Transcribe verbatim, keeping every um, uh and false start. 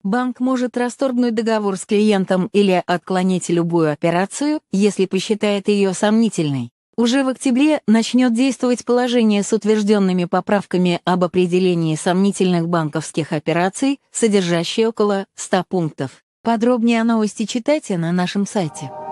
Банк может расторгнуть договор с клиентом или отклонить любую операцию, если посчитает ее сомнительной. Уже в октябре начнет действовать положение с утвержденными поправками об определении сомнительных банковских операций, содержащее около ста пунктов. Подробнее о новости читайте на нашем сайте.